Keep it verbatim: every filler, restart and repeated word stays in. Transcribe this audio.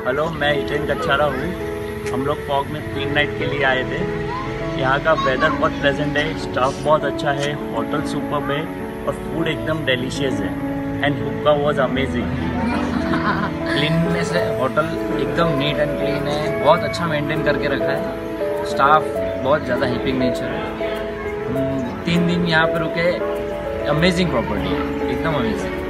Hello, मैं हितेन कचारा हूँ। हम लोग फॉग में तीन नाइट के लिए आए थे। यहाँ का वेदर बहुत प्लेजेंट है, स्टाफ बहुत अच्छा है, होटल सुपर्ब है और फूड एकदम डिलीशियस है and hookah was amazing. Cleanness है, होटल एकदम नीट एंड क्लीन है, बहुत अच्छा मेंटेन करके रखा है। स्टाफ बहुत ज़्यादा हेल्पिंग नेचर है। हम तीन दिन यहाँ पे रुके, अमेजिंग प्रॉपर्टी है, एकदम अमेजिंग।